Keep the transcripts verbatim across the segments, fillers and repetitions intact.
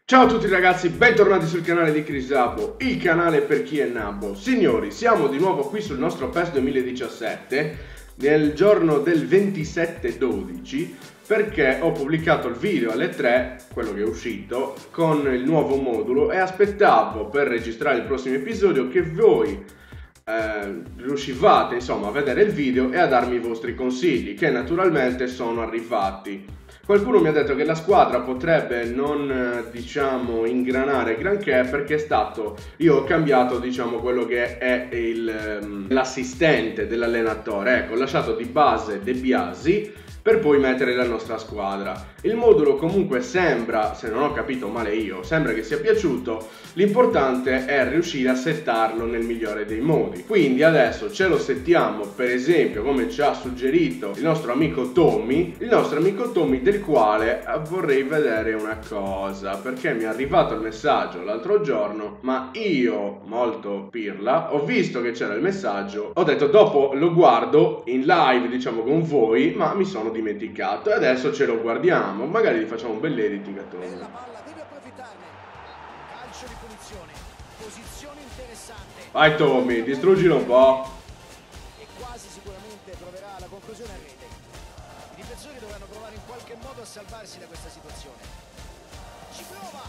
Ciao a tutti ragazzi, bentornati sul canale di Crisabo, il canale per chi è nabbo. Signori, siamo di nuovo qui sul nostro PES duemiladiciassette, nel giorno del ventisette dodici, perché ho pubblicato il video alle tre, quello che è uscito, con il nuovo modulo e aspettavo per registrare il prossimo episodio che voi eh, riuscivate insomma a vedere il video e a darmi i vostri consigli, che naturalmente sono arrivati. Qualcuno mi ha detto che la squadra potrebbe non, diciamo, ingranare granché perché è stato, io ho cambiato, diciamo, quello che è l'assistente dell'allenatore, ecco, ho lasciato di base De Biasi per poi mettere la nostra squadra. Il modulo comunque sembra, se non ho capito male io, sembra che sia piaciuto, l'importante è riuscire a settarlo nel migliore dei modi. Quindi adesso ce lo settiamo, per esempio, come ci ha suggerito il nostro amico Tommy, il nostro amico Tommy del quale vorrei vedere una cosa, perché mi è arrivato il messaggio l'altro giorno, ma io, molto pirla, ho visto che c'era il messaggio, ho detto dopo lo guardo in live, diciamo, con voi, ma mi sono dimenticato e adesso ce lo guardiamo, magari gli facciamo un bel editing a Tommy. La palla deve approfittarne. Calcio di punizione, posizione interessante. Vai Tommy, distruggilo un po'. E quasi sicuramente proverà la conclusione a rete. I difensori dovranno provare in qualche modo a salvarsi da questa situazione. Ci prova.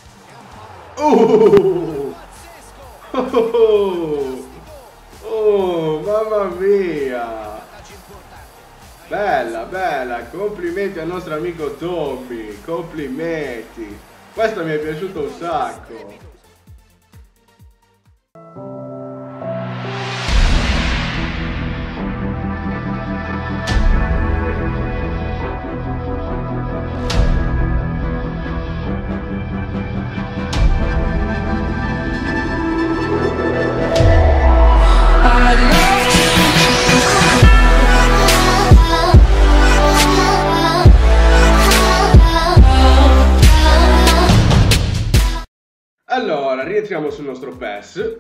Oh, Pazzesco. oh, oh, oh, mamma mia. Bella, bella, complimenti al nostro amico Tommy, complimenti. Questo mi è piaciuto un sacco. Allora, rientriamo sul nostro PES.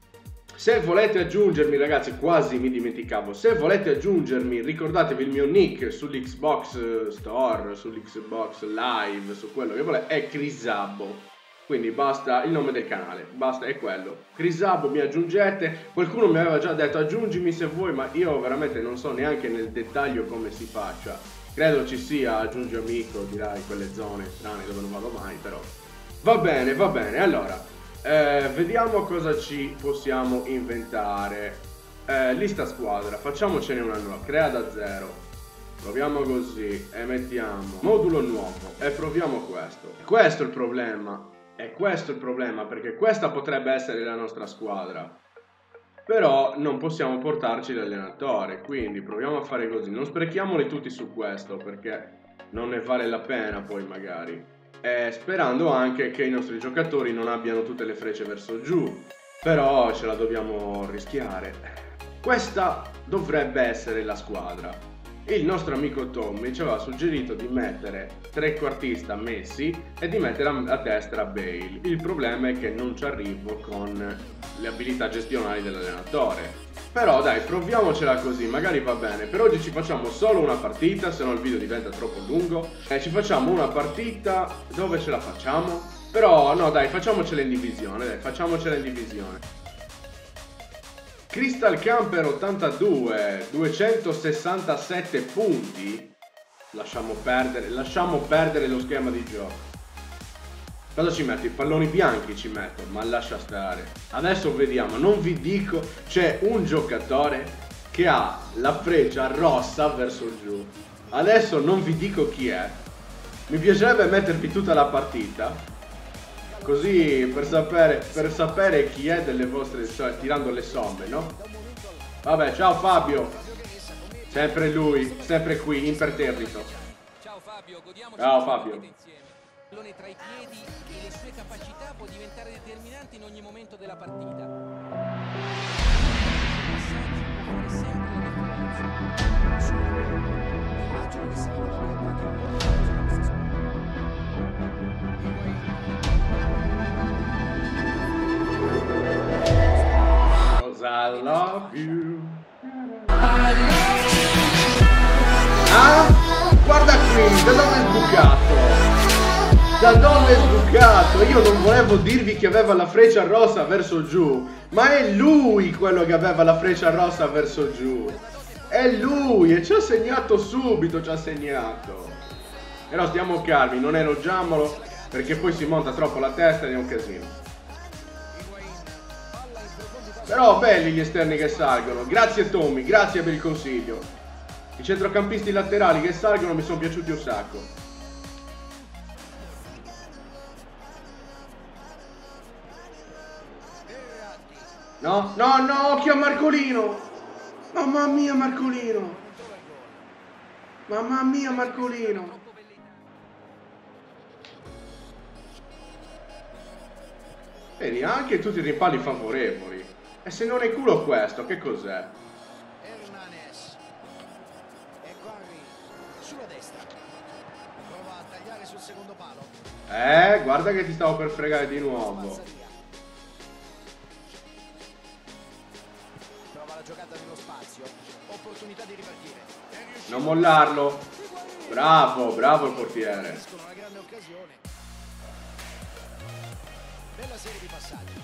Se volete aggiungermi, ragazzi, quasi mi dimenticavo, se volete aggiungermi, ricordatevi il mio nick sull'Xbox Store, sull'Xbox Live, su quello che volete, è Crisabo. Quindi basta il nome del canale, basta, è quello. Crisabo, mi aggiungete. Qualcuno mi aveva già detto aggiungimi se vuoi, ma io veramente non so neanche nel dettaglio come si faccia. Credo ci sia aggiungi amico, dirà, in quelle zone strane dove non vado mai, però. Va bene, va bene, allora, eh, vediamo cosa ci possiamo inventare. eh, Lista squadra, facciamocene una nuova, crea da zero. Proviamo così e mettiamo modulo nuovo e proviamo questo. Questo è il problema, è questo il problema, perché questa potrebbe essere la nostra squadra, però non possiamo portarci l'allenatore, quindi proviamo a fare così. Non sprechiamoli tutti su questo, perché non ne vale la pena poi magari. Eh, sperando anche che i nostri giocatori non abbiano tutte le frecce verso giù, però ce la dobbiamo rischiare. Questa dovrebbe essere la squadra. Il nostro amico Tommy ci aveva suggerito di mettere trequartista Messi e di mettere a, a destra Bale. Il problema è che non ci arrivo con le abilità gestionali dell'allenatore. Però dai, proviamocela così, magari va bene. Per oggi ci facciamo solo una partita, se no il video diventa troppo lungo. E ci facciamo una partita, dove ce la facciamo? Però no dai, facciamocela in divisione, dai, facciamocela in divisione. Crystal Camper ottantadue, duecentosessantasette punti. Lasciamo perdere, lasciamo perdere lo schema di gioco. Cosa ci metto? I palloni bianchi ci metto, ma lascia stare. Adesso vediamo, non vi dico, c'è un giocatore che ha la freccia rossa verso giù. Adesso non vi dico chi è. Mi piacerebbe mettervi tutta la partita, così per sapere, per sapere chi è delle vostre, cioè tirando le somme, no? Vabbè, ciao Fabio. Sempre lui, sempre qui, imperterrito. Ciao Fabio, godiamoci Ciao questa Fabio. partita insieme. Il pallone tra i piedi e le sue capacità può diventare determinante in ogni momento della partita. Immagino che sarà una grande Cause I love you. Ah, guarda qui, da dove è sbucato? Da dove è sbucato? Io non volevo dirvi che aveva la freccia rossa verso giù, ma è lui quello che aveva la freccia rossa verso giù. È lui e ci ha segnato subito, ci ha segnato. Però stiamo calmi, non elogiamolo perché poi si monta troppo la testa ed è un casino. Però belli gli esterni che salgono. Grazie Tommy, grazie per il consiglio. I centrocampisti laterali che salgono mi sono piaciuti un sacco. No, no, no, occhio a Marcolino. Mamma mia Marcolino. Mamma mia Marcolino. Vedi, anche tutti i rimpalli favorevoli. E se non è culo questo, che cos'è? Hernanes. Ecco Henry sulla destra. Prova a tagliare sul secondo palo. Eh, guarda che ti stavo per fregare di nuovo. Giocata nello spazio, opportunità di ripartire. Non mollarlo. Bravo, bravo il portiere. Una grande occasione. Bella serie di passaggi.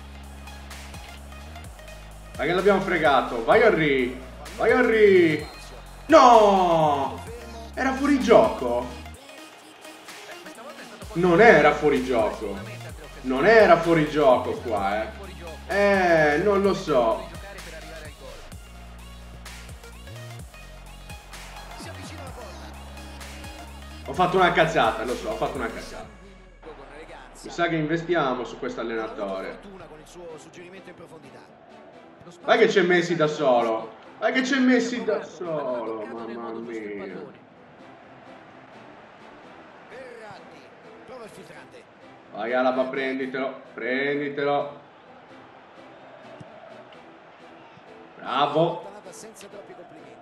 Ma che l'abbiamo fregato? Vai Henry. Vai Henry. No! Era fuori gioco. Non era fuori gioco. Non era fuori gioco qua, eh. Eh, non lo so. Ho fatto una cazzata, lo so, ho fatto una cazzata. Mi sa che investiamo su questo allenatore. Vai che c'è Messi da solo. Vai che c'è Messi da solo, mamma mia. Vai Alaba, prenditelo, prenditelo. Bravo. Senza troppi complimenti.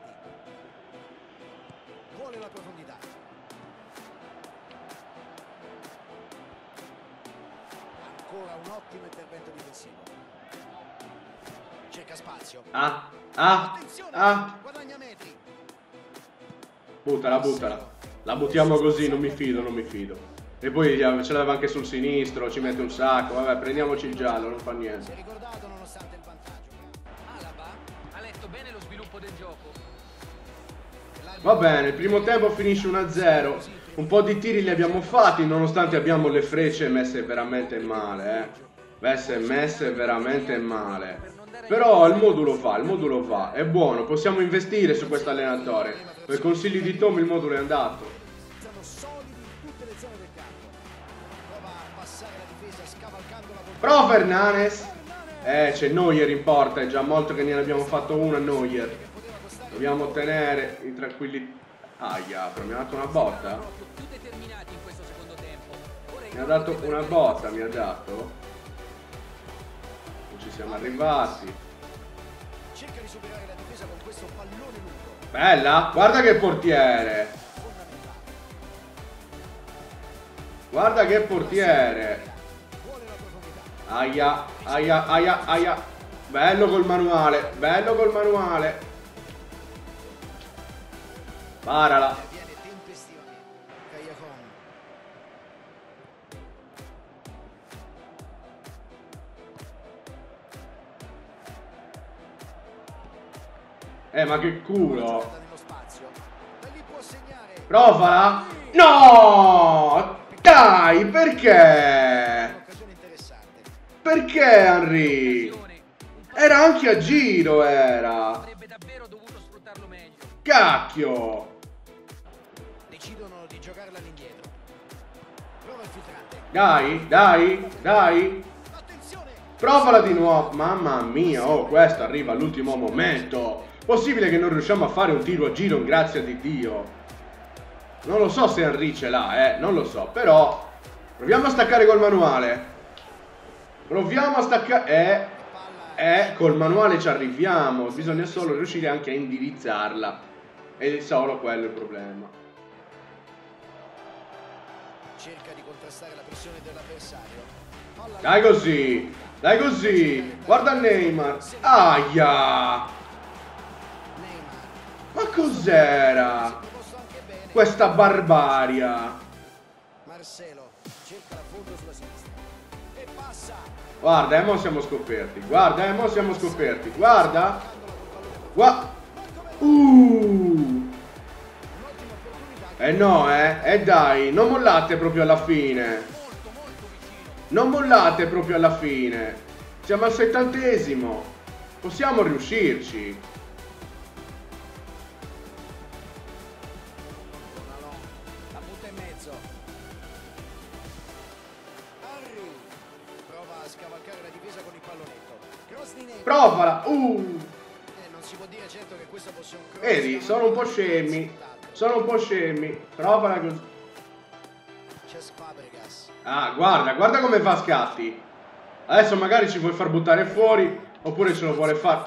Vuole la profondità. Ancora un ottimo intervento difensivo. Cerca spazio. Ah, ah, ah. Guadagna metri. Buttala, buttala. La buttiamo così, non mi fido, non mi fido. E poi ce l'aveva anche sul sinistro, ci mette un sacco. Vabbè, prendiamoci il giallo, non fa niente. Si è ricordato nonostante il vantaggio. Alaba ha letto bene lo sviluppo del gioco. Va bene, il primo tempo finisce uno a zero. Un po' di tiri li abbiamo fatti, nonostante abbiamo le frecce messe veramente male, eh. Messe, messe veramente male. Però il modulo va, il modulo va. È buono, possiamo investire su questo allenatore. Per consigli di Tom il modulo è andato. Sono solidi in tutte le zone del campo. Prova a passare la difesa scavalcando la porta. Prova Hernanes. Eh, c'è Neuer in porta, è già molto che ne abbiamo fatto una Neuer. Dobbiamo ottenere i tranquilli. Aia, però mi ha dato una botta? Più determinati in questo secondo tempo. Mi ha dato una botta, mi ha dato. Non ci siamo arrivati. Cerca di superare la difesa con questo pallone lungo. Bella, guarda che portiere. Guarda che portiere. Aia, aia, aia, aia. Bello col manuale, bello col manuale. Parala. Viene tempestivamente. Callejon. Eh, ma che culo. Nello spazio. Da lì può segnare. Provala. No! Dai, perché? Occasione interessante. Perché Henry? Era anche a giro, era. Avrebbe davvero dovuto sfruttarlo meglio. Cacchio. Decidono di giocarla all'indietro. Prova il filtrante. Dai, dai, dai. Attenzione. Provala di nuovo. Mamma mia, oh, questo arriva all'ultimo momento. Possibile che non riusciamo a fare un tiro a giro, grazie di Dio. Non lo so se Henry ce l'ha, eh, non lo so. Però proviamo a staccare col manuale. Proviamo a staccare. Eh, eh, col manuale ci arriviamo. Bisogna solo riuscire anche a indirizzarla. E solo quello è il problema. Cerca di contrastare la pressione dell'avversario. Dai così. Dai così. Guarda Neymar. Aia. Ma cos'era? Questa barbaria. Marcelo. Guarda, e mo siamo scoperti. Guarda, e mo siamo scoperti. Guarda. Guarda. Uh. Eh no, eh. E eh dai, non mollate proprio alla fine. Non mollate proprio alla fine. Siamo al settantesimo. Possiamo riuscirci. La butta in mezzo. Henry prova a scavalcare la difesa con il pallonetto. Cross di Neymar. Provala. Uh. Eh, non si può dire certo che questo fosse un cross. Vedi, sono un po' scemi. Sono un po' scemi. Provala così. C'è Fabregas. Ah, guarda, guarda come fa scatti. Adesso magari ci vuoi far buttare fuori, oppure ce lo vuole fare.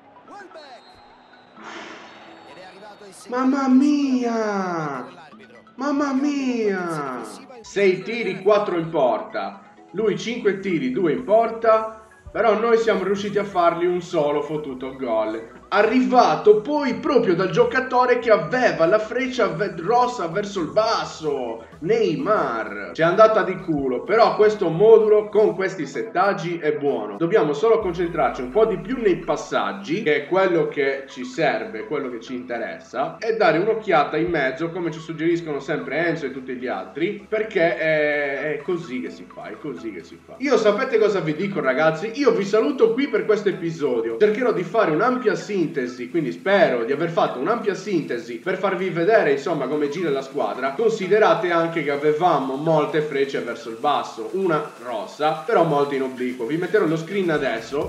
Mamma mia! Mamma mia! sei tiri, quattro in porta. Lui cinque tiri, due in porta. Però noi siamo riusciti a fargli un solo fottuto gol. Arrivato poi proprio dal giocatore che aveva la freccia rossa verso il basso, Neymar. Ci è andata di culo, però questo modulo con questi settaggi è buono. Dobbiamo solo concentrarci un po' di più nei passaggi, che è quello che ci serve, quello che ci interessa, e dare un'occhiata in mezzo, come ci suggeriscono sempre Enzo e tutti gli altri, perché è, è così che si fa, è così che si fa. Io sapete cosa vi dico, ragazzi? Io vi saluto qui per questo episodio. Cercherò di fare un'ampia sintesi, quindi spero di aver fatto un'ampia sintesi per farvi vedere insomma come gira la squadra. Considerate anche che avevamo molte frecce verso il basso, una rossa, però molte in obliquo. Vi metterò lo screen adesso.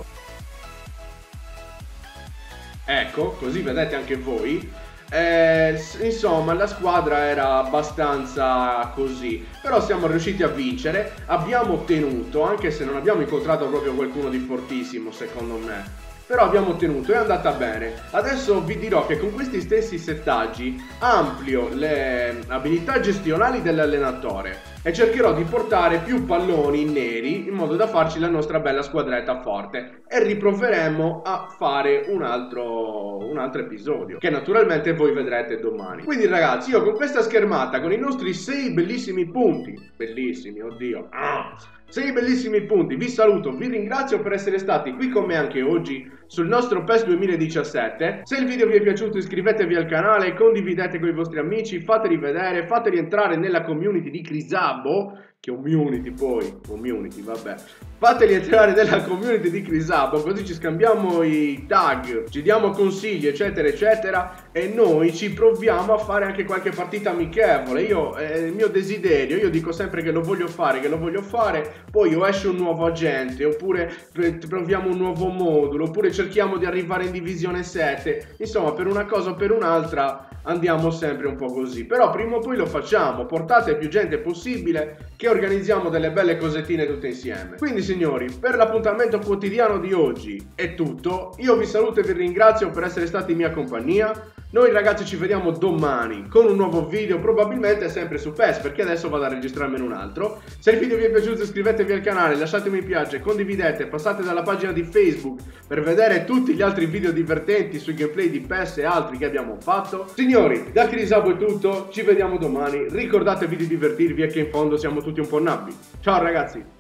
Ecco, così vedete anche voi. Eh, insomma, la squadra era abbastanza così, però siamo riusciti a vincere. Abbiamo ottenuto, anche se non abbiamo incontrato proprio qualcuno di fortissimo secondo me, però abbiamo ottenuto, è andata bene. Adesso vi dirò che con questi stessi settaggi amplio le abilità gestionali dell'allenatore e cercherò di portare più palloni neri in modo da farci la nostra bella squadretta forte, e riproveremo a fare un altro, un altro episodio che naturalmente voi vedrete domani. Quindi ragazzi, io con questa schermata, con i nostri sei bellissimi punti, bellissimi, oddio, ah, sei bellissimi punti, vi saluto, vi ringrazio per essere stati qui con me anche oggi sul nostro PES duemiladiciassette. Se il video vi è piaciuto iscrivetevi al canale, condividete con i vostri amici, fateli vedere, fateli entrare nella community di Crisabo, che community poi, community vabbè, fateli entrare nella community di Crisabo, così ci scambiamo i tag, ci diamo consigli eccetera eccetera, e noi ci proviamo a fare anche qualche partita amichevole. Io, è il mio desiderio, io dico sempre che lo voglio fare, che lo voglio fare, poi o esce un nuovo agente, oppure proviamo un nuovo modulo, oppure cerchiamo di arrivare in divisione sette, insomma per una cosa o per un'altra andiamo sempre un po' così, però prima o poi lo facciamo, portate più gente possibile che organizziamo delle belle cosettine tutte insieme. Quindi signori, per l'appuntamento quotidiano di oggi è tutto, io vi saluto e vi ringrazio per essere stati in mia compagnia. Noi ragazzi ci vediamo domani con un nuovo video, probabilmente sempre su PES, perché adesso vado a registrarmene un altro. Se il video vi è piaciuto iscrivetevi al canale, lasciate un mi piace, condividete, passate dalla pagina di Facebook per vedere tutti gli altri video divertenti sui gameplay di PES e altri che abbiamo fatto. Signori, da Crisabo è tutto, ci vediamo domani, ricordatevi di divertirvi e che in fondo siamo tutti un po' nabbi. Ciao ragazzi!